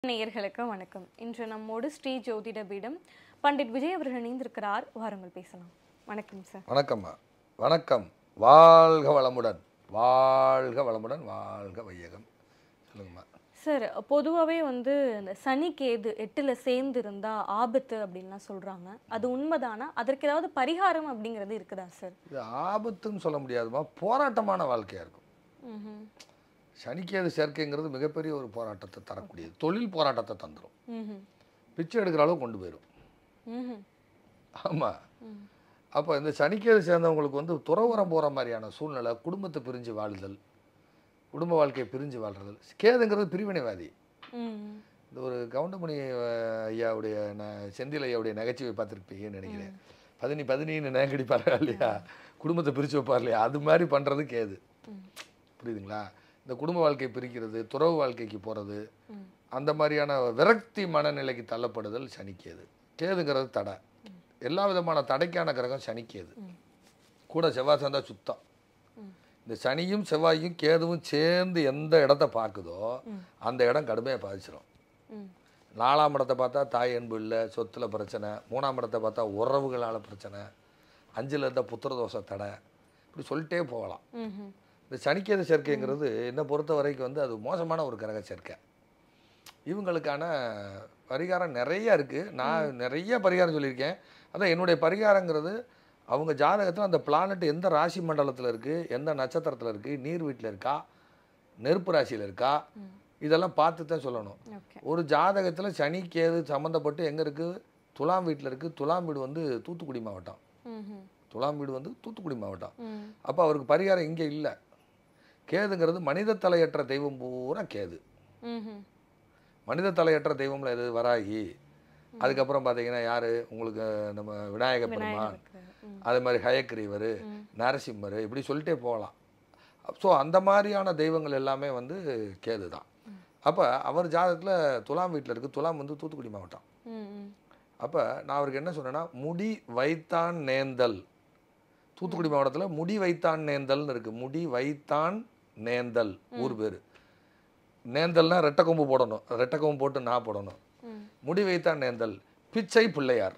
நேயர்களுக்கு வணக்கம். இன்று நம்மோடு ஸ்ரீ ஜோதிட பீடம் பண்டிட் விஜய் அவர்கள் இணைந்திருக்கிறார். வாருங்கள் பேசலாம். வணக்கம் சார். வணக்கம்மா. வணக்கம். வாழ்க வளமுடன், வாழ்க வளமுடன், வாழ்க வையகம். சொல்லுங்கம்மா. சார், பொதுவாகவே இந்த சனி கேது 8ல் சேர்ந்து இருந்தா ஆபத்து அப்படின்லாம் சொல்றாங்க. அது உண்மைதானா? அதற்கு ஏதாவது பரிகாரம் அப்படிங்கிறது இருக்குதா சார்? இது ஆபத்துன்னு சொல்ல முடியாதுமா, போராட்டமான வாழ்க்கையாக இருக்கும். சனிக்கேது சேர்க்கைங்கிறது மிகப்பெரிய ஒரு போராட்டத்தை தரக்கூடியது. தொழில் போராட்டத்தை தந்துடும், பிச்சை எடுக்கிற அளவு கொண்டு போயிடும். ஆமாம். அப்போ இந்த சனிக்கேது சேர்ந்தவங்களுக்கு துறவரம் போகிற மாதிரியான சூழ்நிலை, குடும்பத்தை பிரிஞ்சு வாழுதல், குடும்ப வாழ்க்கையை பிரிஞ்சு வாழ்றது. கேதுங்கிறது பிரிவினைவாதி. இந்த ஒரு கவுண்டமணி ஐயாவுடைய செந்தில் ஐயாவுடைய நகைச்சுவை பார்த்துருப்பீங்கன்னு நினைக்கிறேன். பதினின்னு நகைக்கடிப்பார் இல்லையா, குடும்பத்தை பிரித்து வைப்பார் இல்லையா, அது மாதிரி பண்ணுறது கேது. புரியுதுங்களா? இந்த குடும்ப வாழ்க்கையை பிரிக்கிறது, துறவு வாழ்க்கைக்கு போகிறது, அந்த மாதிரியான விரக்தி மனநிலைக்கு தள்ளப்படுதல் சனிக்கேது. கேதுங்கிறது தடை. எல்லா விதமான தடைக்கான கிரகம் சனிக்கேது. கூட செவ்வாய் சேர்ந்தா சுத்தம். இந்த சனியும் செவ்வாயும் கேதுவும் சேர்ந்து எந்த இடத்த பார்க்குதோ அந்த இடம் கடுமையாக பாதிச்சிடும். 4ஆம் இடத்தை பார்த்தா தாய் அன்பு இல்லை, சொத்தில் பிரச்சனை. 3ஆம் இடத்தை பார்த்தா உறவுகளால் பிரச்சனை. 5ல் இருந்தால் புத்திரதோஷ தடை. இப்படி சொல்லிட்டே போகலாம். இந்த சனிக்கேது சேர்க்கைங்கிறது என்னை பொறுத்த வரைக்கும் அது மோசமான ஒரு கிரக சேர்க்கை. இவங்களுக்கான பரிகாரம் நிறைய இருக்குது. நான் நிறைய பரிகாரம் சொல்லியிருக்கேன். அதான் என்னுடைய பரிகாரங்கிறது அவங்க ஜாதகத்தில் அந்த பிளானட் எந்த ராசி மண்டலத்தில் இருக்குது, எந்த நட்சத்திரத்தில் இருக்குது, நீர் வீட்டில் இருக்கா, நெருப்பு ராசியில் இருக்கா, இதெல்லாம் பார்த்து தான் சொல்லணும். ஒரு ஜாதகத்தில் சனி கேது சம்மந்தப்பட்டு எங்கே இருக்குது, துலாம் வீட்டில் இருக்குது. துலாம் வீடு தூத்துக்குடி மாவட்டம். துலாம் வீடு தூத்துக்குடி மாவட்டம். அப்போ அவருக்கு பரிகாரம் இங்கே இல்லை. கேதுங்கிறது மனித தலையற்ற தெய்வம் பூரா கேது. மனித தலையற்ற தெய்வம்ல எது, வராகி. அதுக்கப்புறம் பார்த்தீங்கன்னா யார் உங்களுக்கு, நம்ம விநாயக பெருமான், அது மாதிரி ஹயக்ரீவர், நரசிம்மர், இப்படி சொல்லிட்டே போகலாம். ஸோ அந்த மாதிரியான தெய்வங்கள் எல்லாமே கேது தான். அப்போ அவர் ஜாதகத்தில் துலாம் வீட்டில் இருக்குது. துலாம் தூத்துக்குடி மாவட்டம். அப்போ நான் அவருக்கு என்ன சொன்னேன்னா, முடி வைத்தான் நேந்தல். தூத்துக்குடி மாவட்டத்தில் முடி வைத்தான் நேந்தல்னு இருக்குது. முடி வைத்தான் நேந்தல் ஊர் பேர். நேந்தல்னா ரெட்டை கொம்பு போடணும், ரெட்டை கொம்பு போட்டு நான் போடணும். முடி வைத்தான் நேந்தல். பிச்சை பிள்ளையார்.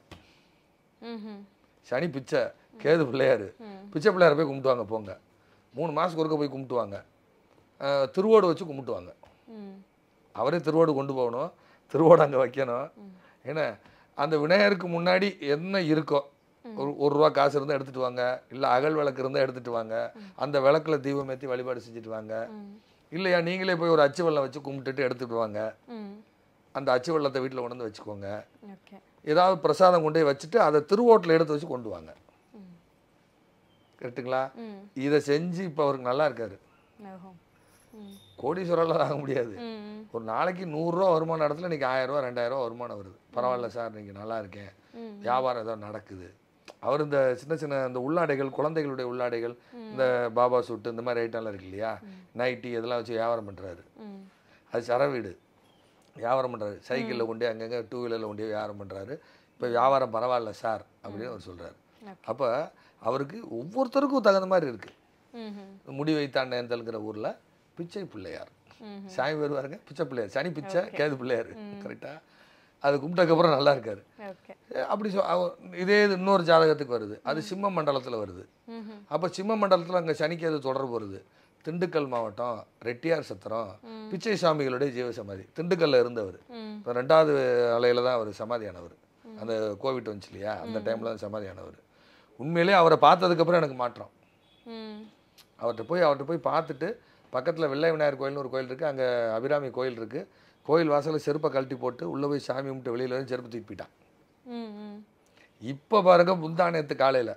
சனி பிச்சை, கேது பிள்ளையார். பிச்சை பிள்ளையார் போய் கும்பிட்டுவாங்க. போங்க 3 மாதத்துக்கு ஒருக்க போய் கும்பிட்டுவாங்க. திருவோடு வச்சு கும்பிட்டுவாங்க. அவரே திருவோடு கொண்டு போகணும், திருவோடு அங்கே வைக்கணும். ஏன்னா அந்த விநாயகருக்கு முன்னாடி என்ன இருக்கோ, ஒரு ரூபா காசு இருந்தால் எடுத்துகிட்டு வாங்க, இல்லை அகல் விளக்கு இருந்தால் எடுத்துகிட்டு வாங்க. அந்த விளக்கில் தீபம் ஏற்றி வழிபாடு செஞ்சுட்டு வாங்க. இல்லையா நீங்களே போய் ஒரு அச்சு வெள்ளம் வச்சு கும்பிட்டுட்டு எடுத்துகிட்டு வாங்க. அந்த அச்சு வெள்ளத்தை வீட்டில் கொண்டு வந்து வச்சுக்கோங்க. ஏதாவது பிரசாதம் கொண்டு போய் வச்சுட்டு அதை திருவோட்டில் எடுத்து வச்சு கொண்டு வாங்க. கரெக்டுங்களா? இதை செஞ்சு இப்போ அவருக்கு நல்லா இருக்காரு. கோடீஸ்வரெல்லாம் ஆக முடியாது. ஒரு நாளைக்கு 100 ரூபா வருமானம் இடத்துல இன்றைக்கி 1000 ரூபா 2000 ரூபா வருமானம் வருது. பரவாயில்ல சார், இன்றைக்கி நல்லா இருக்கேன், வியாபாரம் ஏதோ நடக்குது. அவர் இந்த சின்ன சின்ன இந்த உள்ளாடைகள், குழந்தைகளுடைய உள்ளாடைகள், இந்த பாபா சூட்டு, இந்த மாதிரி ஐட்டம்லாம் இருக்கு இல்லையா, நைட்டி, இதெல்லாம் வச்சு வியாபாரம் பண்ணுறாரு. அது சரவீடு வியாபாரம் பண்ணுறாரு. சைக்கிளில் கொண்டு அங்கங்கே 2 வீலரில் கொண்டு வியாபாரம் பண்ணுறாரு. இப்போ வியாபாரம் பரவாயில்ல சார் அப்படின்னு அவர் சொல்கிறார். அப்போ அவருக்கு ஒவ்வொருத்தருக்கும் தகுந்த மாதிரி இருக்குது. முடி வைத்தான் நேந்தல்ங்கிற ஊரில் பிச்சை பிள்ளையார் சாமி வருவாருங்க. பிச்சை பிள்ளையார், சனி பிச்சை, கேது பிள்ளையார். கரெக்டாக அது கும்பிட்டதுக்கப்புறம் நல்லா இருக்காரு. அப்படி இதே இது இன்னொரு ஜாதகத்துக்கு வருது. அது சிம்ம மண்டலத்தில் வருது. அப்போ சிம்ம மண்டலத்தில் அங்கே சனிக்கேது தொடர்பு வருது. திண்டுக்கல் மாவட்டம், ரெட்டியார் சத்திரம், பிச்சை சாமிகளுடைய ஜீவசமாதி. திண்டுக்கல்ல இருந்தவர். இப்போ 2வது அலையில் தான் அவர் சமாதியானவர். அந்த கோவிட் வந்துச்சு இல்லையா, அந்த டைமில் தான் சமாதியானவர். உண்மையிலே அவரை பார்த்ததுக்கப்புறம் எனக்கு மாற்றம். அவர்கிட்ட போய் பார்த்துட்டு, பக்கத்தில் வெள்ளை விநாயகர் கோயில்னு ஒரு கோயில் இருக்குது, அங்கே அபிராமி கோயில் இருக்குது. கோயில் வாசலில் செருப்பை கழட்டி போட்டு உள்ளே போய் சாமி கும்பிட்டு வெளியில் வந்து செருப்பு தூக்கி போயிட்டான். இப்போ பாருங்க, முந்தானத்து காலையில்,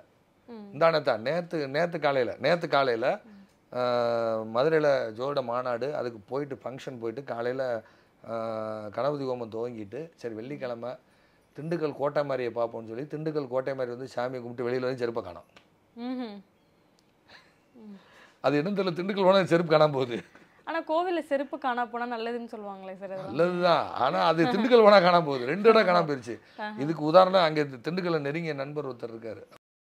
நேற்று காலையில் மதுரையில் ஜோட மாநாடு, அதுக்கு போயிட்டு ஃபங்க்ஷன் போயிட்டு காலையில் கணபதி ஹோமம் துவங்கிட்டு, சரி வெள்ளிக்கிழமை திண்டுக்கல் கோட்டை மாதிரியை பார்ப்போம்னு சொல்லி திண்டுக்கல் கோட்டை மாதிரி சாமியை கும்பிட்டு வெளியில் வந்து செருப்பை காணோம். அது என்ன தெரியல, திண்டுக்கல் போனால் செருப்பு காணாம போகுது. ஆனால் கோவிலில் செருப்பு காணா போனால் நல்லதுன்னு சொல்லுவாங்களே சார்? நல்லதுதான். ஆனால் அது திண்டுக்கல் போனால் காணாம போகுது. 2 இடம் காணாம போயிடுச்சு. இதுக்கு உதாரணம், அங்கே திண்டுக்கல்ல நெருங்கிய நண்பர் ஒருத்தர் இருக்காரு.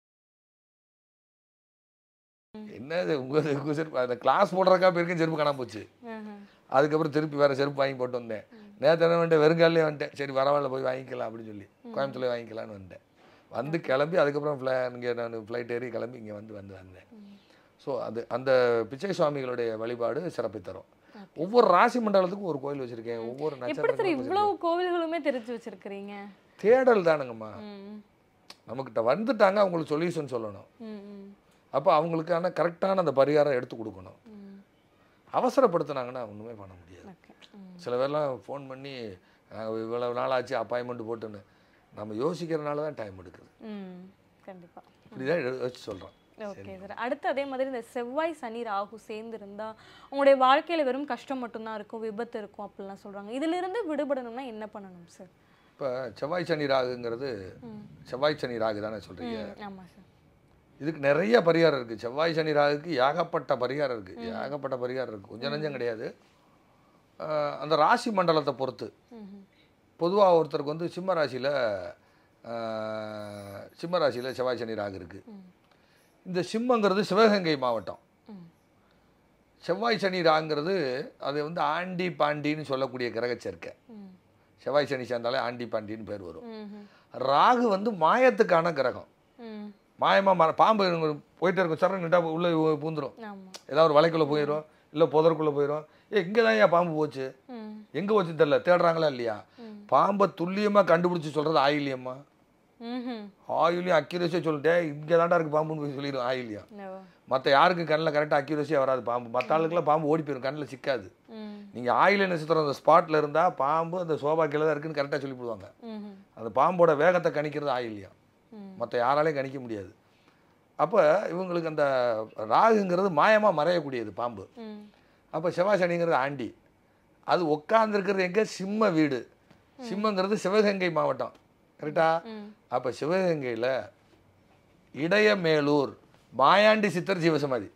என்னது உங்க செருப்பு, அந்த கிளாஸ் போடுறதுக்காக போயிருக்கேன், செருப்பு காணாம போச்சு. அதுக்கப்புறம் திருப்பி வேறு செருப்பு வாங்கி போட்டு வந்தேன். நேற்று என்ன வந்துட்டேன், வெறுங்காலே வந்துட்டேன். சரி பரவாயில்ல போய் வாங்கிக்கலாம் அப்படின்னு சொல்லி கோயம்புத்தூர்ல வாங்கிக்கலான்னு வந்துட்டேன். வந்து கிளம்பி அதுக்கப்புறம் இங்கே நான் ஃப்ளைட் ஏறி கிளம்பி இங்கே வந்தேன். ஸோ அந்த பிச்சை சுவாமிகளுடைய வழிபாடு சிறப்பை தரும். ஒவ்வொரு ராசி மண்டலத்துக்கும் ஒரு கோயில் வச்சிருக்கேன். ஒவ்வொரு எப்படி சார் நட்சத்திரம் இவ்வளவு கோவில்களுமே தெரிஞ்சு வச்சிருக்கிறீங்க? தேடல் தானுங்கம்மா. நம்மக்கிட்ட வந்துட்டாங்க, அவங்களுக்கு சொல்யூஷன் சொல்லணும். அப்போ அவங்களுக்கான கரெக்டான அந்த பரிகாரம் எடுத்து கொடுக்கணும். அவசரப்படுத்தினாங்கன்னா ஒன்றுமே பண்ண முடியாது. சில பேர்லாம் ஃபோன் பண்ணி இவ்வளவு நாள் ஆச்சு அப்பாயின்மெண்ட் போட்டுன்னு நம்ம யோசிக்கிறதுனால தான் டைம் எடுக்குது. கண்டிப்பாக இப்படிதான் யோசிச்சு சொல்கிறோம். Okay sir. அடுத்து அதே மாதிரி இந்த செவ்வாய் சனி ராகு சேர்ந்துருந்தா உங்களுடைய வாழ்க்கையில வெறும் கஷ்டம் மட்டும்தான் இருக்கும், விபத்து இருக்கும் அப்படிலாம் சொல்றாங்க. இதிலிருந்து விடுபடணும்னா என்ன பண்ணணும் சார்? இப்போ செவ்வாய் சனி ராகுங்கிறது செவ்வாய் சனி ராகு தானே சொல்கிறீங்க? ஆமாம் சார். இதுக்கு நிறைய பரிகாரம் இருக்குது. செவ்வாய் சனி ராகுக்கு ஏகப்பட்ட பரிகாரம் இருக்குது. கொஞ்சம் நஞ்சம் கிடையாது. அந்த ராசி மண்டலத்தை பொறுத்து பொதுவாக ஒருத்தருக்கு வந்து சிம்ம ராசியில் செவ்வாய் சனி ராகு இருக்குது. இந்த சிம்மங்கிறது சிவகங்கை மாவட்டம். செவ்வாய் சனி ராகுங்கிறது அது வந்து ஆண்டி பாண்டின்னு சொல்லக்கூடிய கிரக சேர்க்கை. செவ்வாய் சனி சேர்ந்தாலே ஆண்டி பாண்டின்னு பேர் வரும். ராகு வந்து மாயத்துக்கான கிரகம். மாயமாக பாம்பு போயிட்டே இருக்கும், சரண் நிட்டா உள்ளே பூந்துடும், ஏதாவது ஒரு வலைக்குள்ளே போயிடும், இல்லை புதற்குள்ளே போயிடும். இங்கே தான் ஏன் பாம்பு போச்சு, எங்கே போச்சு தெரியல, தேடுறாங்களா இல்லையா? பாம்பை துல்லியமாக கண்டுபிடிச்சி சொல்கிறது ஆயிலியம்மா. ஆயிலியம் அக்யூரஸியாக சொல்லிட்டேன், இங்கே தாண்டா இருக்குது பாம்புன்னு போய் சொல்லிடும் ஆயிலியம். மற்ற யாருக்கு கண்ணில் கரெக்டாக அக்யூரஸியாக வராது பாம்பு. மற்ற ஆளுக்கெல்லாம் பாம்பு ஓடி போயிடும், கண்ணில் சிக்காது. நீங்கள் ஆயிலிய நட்சத்திரம் அந்த ஸ்பாட்டில் இருந்தால் பாம்பு அந்த சோபா கீழே தான் இருக்குன்னு கரெக்டாக சொல்லிவிடுவாங்க. அந்த பாம்போட வேகத்தை கணிக்கிறது ஆயிலியம், மற்ற யாராலையும் கணிக்க முடியாது. அப்போ இவங்களுக்கு அந்த ராகுங்கிறது மாயமாக மறையக்கூடியது பாம்பு. அப்போ செவ்வாய் சனிங்கிறது ஆண்டி. அது உட்காந்துருக்கிறது எங்கே? சிம்ம வீடு. சிம்மங்கிறது சிவகங்கை மாவட்டம், கரெக்டா? அப்போ சிவகங்கையில் இடையமேலூர் மாயாண்டி சித்தர் ஜீவசமாதி.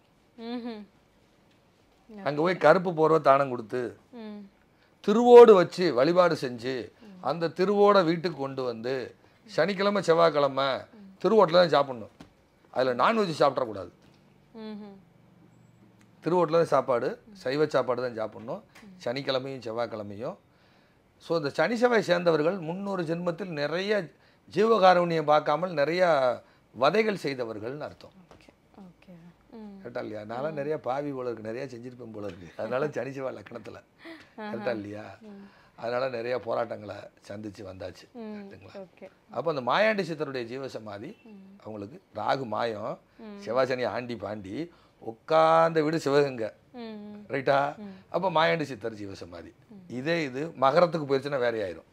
அங்கே போய் கருப்பு போர்வை தானம் கொடுத்து திருவோடு வச்சு வழிபாடு செஞ்சு அந்த திருவோட வீட்டுக்கு கொண்டு வந்து சனிக்கிழமை செவ்வாய்க்கிழமை திருவோட்டில் தான் சாப்பிடணும். அதில் நான்வெஜ் சாப்பிடக்கூடாது. திருவோட்டில் தான் சாப்பாடு, சைவ சாப்பாடு தான் சாப்பிடணும், சனிக்கிழமையும் செவ்வாய்க்கிழமையும். ஸோ இந்த சனி செவ்வாய் சேர்ந்தவர்கள் 300 ஜென்மத்தில் நிறைய ஜீவகாருண்யம் பார்க்காமல் நிறைய வதைகள் செய்தவர்கள்னு அர்த்தம். கரெக்டா இல்லையா? நான்லாம் நிறைய பாவி போல இருக்கு, நிறைய செஞ்சிருப்பேன் போல இருக்கு. அதனால சனி செவ்வாய் லக்கணத்தில், கரெக்டா இல்லையா? அதனால நிறைய போராட்டங்களை சந்திச்சு வந்தாச்சு. அப்போ அந்த மாயாண்டி சித்தருடைய ஜீவசமாதி அவங்களுக்கு ராகு மாயம், செவ்வாய் சனி ஆண்டி பாண்டி, உட்கார்ந்த வீடு சிவகங்கை, ரைட்டா? அப்போ மாயாண்டி சித்தர் ஜீவசமாதி. இது மகரத்துக்கு போயிடுச்சுன்னா வேற ஆயிரும்.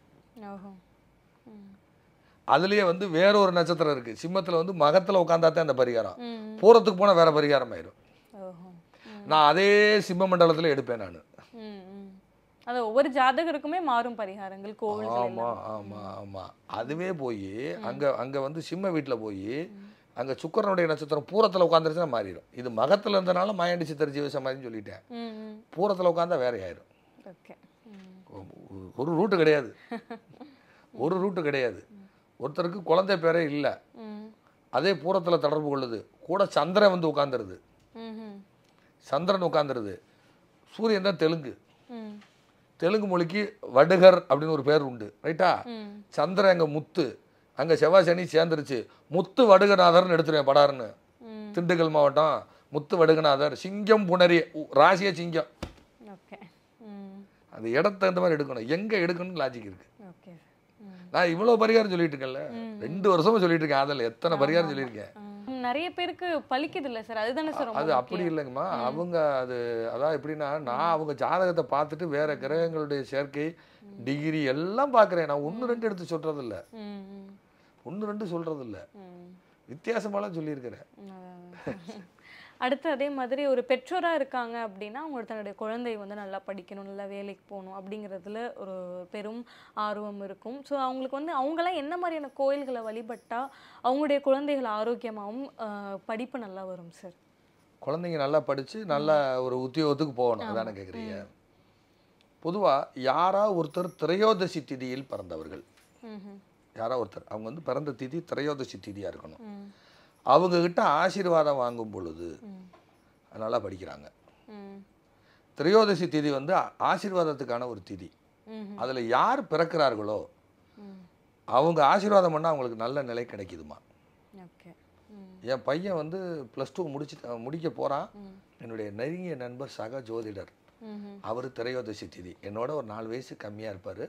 அதுலயே வந்து வேற ஒரு நட்சத்திரம் இருக்கு. சிம்மத்துல வந்து மகத்துல உட்கார்ந்தாத்தான் அந்த பரிகாரம். பூரத்துக்கு போனா வேற பரிகாரம் ஆயிரும். நான் அதே சிம்ம மண்டலத்துல எடுப்பேன் நான். அது ஒவ்வொரு ஜாதகருக்குமே மாறும் பரிகாரங்கள் கோவில். ஆமா ஆமா ஆமா. அதுவே போய் அங்க வந்து சிம்ம வீட்டுல போய் அங்க சுக்கிரனுடைய நட்சத்திரம் பூரத்துல உட்கார்ந்துருச்சுன்னா மாறிடும். இது மகத்துல இருந்தனால மாயாண்டி சித்தர் ஜீவசமாதின்னு சொல்லிட்டேன். பூரத்துல உட்கார்ந்தா வேற ஆயிரும். ஒரு ரூட்டு கிடையாது, ஒரு ரூட்டு கிடையாது. ஒருத்தருக்கு குழந்தை பேரே இல்லை, அதே பூரத்தில் தொடர்பு கொள்ளுது. கூட சந்திரன் வந்து உட்காந்துருது, சந்திரன் உட்காந்துருது. சூரியன் தான் தெலுங்கு மொழிக்கு வடுகர் அப்படின்னு ஒரு பேர் உண்டு, ரைட்டா? சந்திரன் அங்கே முத்து, அங்கே செவ்வாய் சனி சேர்ந்துருச்சு, முத்து வடுகநாதர்னு எடுத்துருவேன் படாருன்னு. திண்டுக்கல் மாவட்டம் முத்து வடுகநாதர், சிங்கம் புணரி, ராசிய சிங்கம். அந்த இடத்த இந்த மாதிரி எடுக்கணும், எங்கே எடுக்கணும்னு லாஜிக் இருக்கு. நான் இவ்வளோ பரிகாரம் சொல்லிட்டு இருக்கேன்ல, 2 வருஷமா சொல்லிட்டு இருக்கேன். அதில் எத்தனை பரிகாரம் சொல்லியிருக்கேன். நிறைய பேருக்கு பலிக்குது இல்லை சார், அதுதானே சார்? அது அப்படி இல்லைங்கம்மா. அவங்க அதான் எப்படின்னா, நான் அவங்க ஜாதகத்தை பார்த்துட்டு வேற கிரகங்களுடைய சேர்க்கை டிகிரி எல்லாம் பார்க்குறேன். நான் 1 2 எடுத்து சொல்றது இல்லை, 1 2 சொல்றது இல்லை, வித்தியாசமாலாம் சொல்லியிருக்கிறேன். அடுத்து அதே மாதிரி ஒரு பெற்றோராக இருக்காங்க அப்படின்னா அவங்க தன்னுடைய குழந்தை வந்து நல்லா படிக்கணும், நல்லா வேலைக்கு போகணும் அப்படிங்கிறதுல ஒரு பெரும் ஆர்வம் இருக்கும். ஸோ அவங்களுக்கு வந்து அவங்களாம் என்ன மாதிரியான கோயில்களை வழிபட்டால் அவங்களுடைய குழந்தைகள் ஆரோக்கியமாகவும் படிப்பு நல்லா வரும் சார்? குழந்தைங்க நல்லா படித்து நல்லா ஒரு உத்தியோகத்துக்கு போகணும், அதானே கேட்குறீங்க? பொதுவாக யாரா ஒருத்தர் திரையோதசி திதியில் பிறந்தவர்கள், யாரா ஒருத்தர் அவங்க வந்து பிறந்த திதி திரையோதசி திதியாக இருக்கணும். அவங்கக்கிட்ட ஆசீர்வாதம் வாங்கும் பொழுது நல்லா படிக்கிறாங்க. திரையோதசி திதி வந்து ஆசீர்வாதத்துக்கான ஒரு திதி. அதில் யார் பிறக்கிறார்களோ அவங்க ஆசீர்வாதம் பண்ணால் அவங்களுக்கு நல்ல நிலை கிடைக்குதுமா. ஓகே. என் பையன் வந்து +2 முடிக்க போகிறான். என்னுடைய நெருங்கிய நண்பர் சக ஜோதிடர், அவர் திரையோதசி திதி, என்னோட ஒரு 4 வயசு கம்மியாக இருப்பார்.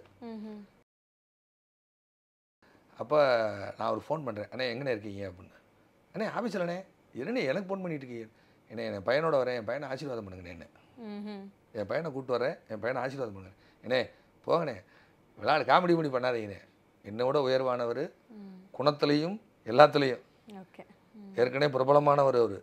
அப்போ நான் அவருக்கு ஃபோன் பண்ணுறேன், அண்ணே எங்கண்ணே இருக்கீங்க அப்படின்னு. அண்ணே ஆஃபீஸில்ண்ணே. என்னண்ணே எனக்கு ஃபோன் பண்ணிட்டு இருக்கீங்க? என்ன என் பையனோட வரேன், என் பையனை ஆசீர்வாதம் பண்ணுங்கண்ணே. என்ன என் பையனை கூப்பிட்டு வரேன், என் பையனை ஆசீர்வாதம் பண்ணுங்க. என்னே போங்கண்ணே, விளையாடு காமெடி பண்ணி பண்ணாதீங்கண்ணே. என்னோட உயர்வானவர், குணத்துலேயும் எல்லாத்துலேயும் ஏற்கனவே பிரபலமானவர். அவர்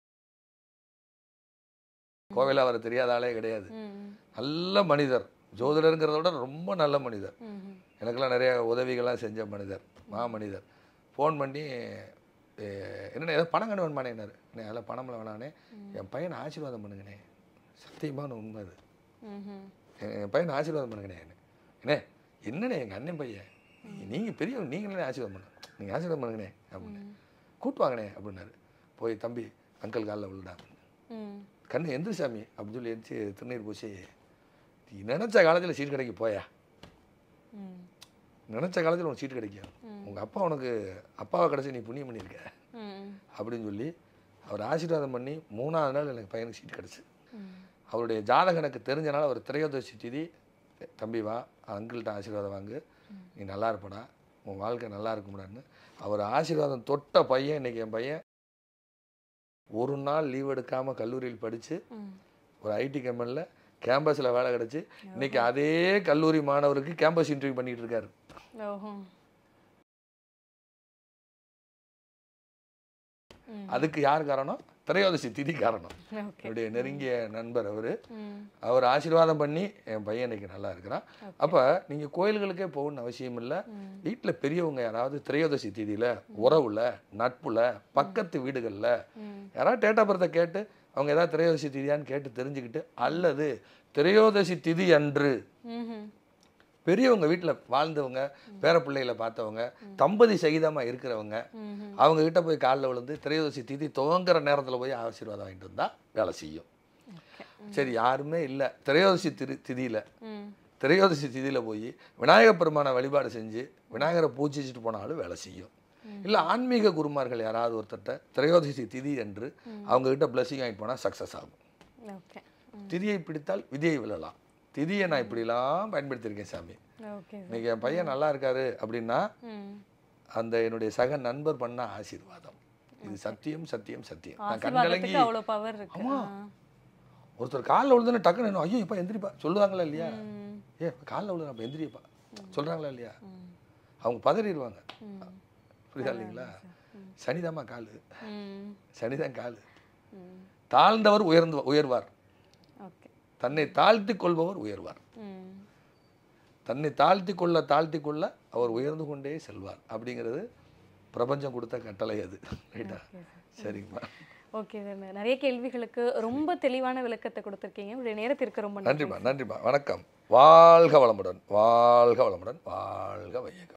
கோவில அவர் தெரியாத ஆளே கிடையாது. நல்ல மனிதர், ஜோதிடருங்கிறத விட ரொம்ப நல்ல மனிதர். எனக்கெல்லாம் நிறைய உதவிகள்லாம் செஞ்ச மனிதர், மனிதர். ஃபோன் பண்ணி என்னண்ணே ஏதோ பணம் கண்டு வேணுமானே என்னாரு. அதெல்லாம் பணம்லாம் வேணானே, என் பையனை ஆசீர்வாதம் பண்ணுங்கண்ணே. சத்தியமான உண்மை அது. என் பையனை ஆசீர்வாதம் பண்ணுங்கண்ணே. என்னே என்னண்ணே எங்கள் அண்ணன் பையன், நீங்கள் பெரியவங்க, நீங்களே ஆசீர்வாதம் பண்ணுங்க, நீங்கள் ஆசீர்வாதம் பண்ணுங்கண்ணே அப்படின்னு கூட்டு வாங்கண்ணே அப்படின்னாரு. போய் தம்பி அங்கிள் காலில் விழுடாங்க. கண்ணு எந்திரி சாமி அப்படின்னு சொல்லி எந்திரிச்சு திருநீர் பூசி, நினச்ச காலத்தில் சீட் கிடைக்க போயா, நினச்ச காலத்தில் உனக்கு சீட் கிடைக்கும், உங்கள் அப்பா உனக்கு அப்பாவை கிடச்சி நீ புண்ணியம் பண்ணியிருக்க அப்படின்னு சொல்லி அவர் ஆசீர்வாதம் பண்ணி 3ஆவது நாள் எனக்கு பையனுக்கு சீட் கிடச்சி. அவருடைய ஜாதகம் எனக்கு தெரிஞ்சனால அவர் திரையோதசி திதி, தம்பி வா அங்கிள்கிட்ட ஆசீர்வாதம் வாங்கு, நீ நல்லா இருப்படா, உன் வாழ்க்கை நல்லா இருக்கும்டான்னு அவர் ஆசீர்வாதம் தொட்ட பையன். இன்றைக்கி என் பையன் ஒரு நாள் லீவ் எடுக்காமல் கல்லூரியில் படித்து ஒரு ஐடி கம்பெனியில் கேம்பஸில் வேலை கிடச்சி இன்றைக்கி அதே கல்லூரி மாணவருக்கு கேம்பஸ் இன்டர்வியூ பண்ணிகிட்டு இருக்காரு. அதுக்கு யார் காரணம்? திரையோதசி திதி காரணம். என்னுடைய நெருங்கிய நண்பர் அவர் ஆசீர்வாதம் பண்ணி என் பையன் இன்னைக்கு நல்லா இருக்கிறான். அப்போ நீங்கள் கோயில்களுக்கே போகணும்னு அவசியம் இல்லை. வீட்டில் பெரியவங்க யாராவது திரையோதசி திதியில், உறவுல, நட்புல, பக்கத்து வீடுகளில் யாராவது டேட் ஆஃப் பர்த்தை கேட்டு அவங்க ஏதாவது திரையோதசி திதியான்னு கேட்டு தெரிஞ்சுக்கிட்டு, அல்லது திரையோதசி திதி அன்று பெரியவங்க வீட்டில் வாழ்ந்தவங்க, பேர பிள்ளைகளை பார்த்தவங்க, தம்பதி சகிதமாக இருக்கிறவங்க, அவங்க கிட்ட போய் காலில் விழுந்து திரையோதசி திதி துவங்குற நேரத்தில் போய் ஆசீர்வாதம் வாங்கிட்டு வந்தால் வேலை செய்யும். சரி, யாருமே இல்லை திரையோதசி திதியில், திரையோதசி திதியில் போய் விநாயகர் பெருமானை வழிபாடு செஞ்சு விநாயகரை பூஜிச்சுட்டு போனாலும் வேலை செய்யும். இல்லை ஆன்மீக குருமார்கள் யாராவது ஒருத்தட்ட திரையோதசி திதி என்று அவங்ககிட்ட பிளஸிங் வாங்கிட்டு போனால் சக்ஸஸ் ஆகும். திதியை பிடித்தால் விதியை விழலாம். திதியை நான் இப்படிலாம் பயன்படுத்தியிருக்கேன் சாமி. இன்னைக்கு என் பையன் நல்லா இருக்காரு அப்படின்னா அந்த என்னுடைய சக நண்பர் பண்ண ஆசீர்வாதம். இது சத்தியம் சத்தியம் சத்தியம். நான் கண்கலங்கி, ஆமா, ஒருத்தர் காலில் விழுதுன்னு டக்குன்னு ஐயோ இப்போ எந்திரிப்பா சொல்லுவாங்களா இல்லையா? காலில் விழுது அப்போ எந்திரியப்பா சொல்கிறாங்களா இல்லையா? அவங்க பதறிடுவாங்க. புரியுதா இல்லைங்களா? சனிதாம்மா காலு, சனிதான் காலு. தாழ்ந்தவர் உயர்வார், தன்னை தாழ்த்தி கொள்பவர் உயர்வார். தன்னை தாழ்த்தி கொள்ள அவர் உயர்ந்து கொண்டே செல்வார் அப்படிங்கிறது பிரபஞ்சம் கொடுத்த கட்டளை அது. ரைட்டா? சரிங்கம்மா. ஓகே சார், நிறைய கேள்விகளுக்கு ரொம்ப தெளிவான விளக்கத்தை கொடுத்துருக்கீங்க. உங்களுடைய நேரத்திற்கு ரொம்ப நன்றிம்மா. நன்றிம்மா. வணக்கம். வாழ்க வளமுடன், வாழ்க வளமுடன், வாழ்க வையகம்.